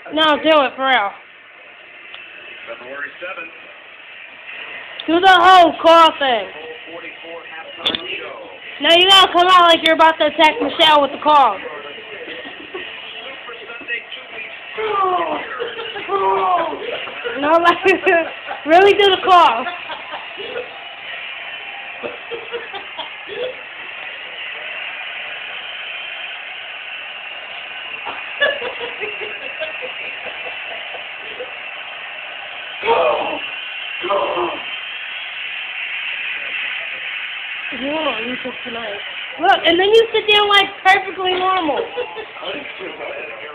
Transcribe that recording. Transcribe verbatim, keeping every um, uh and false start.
No, do it for real. February seventh. Do the whole call thing. forty-four halftime show. Now you gotta come out like you're about to attack Michelle with the call. Super Sunday two weeks. No, like, really do the call. You want on YouTube tonight. Look, and then you sit there like perfectly normal.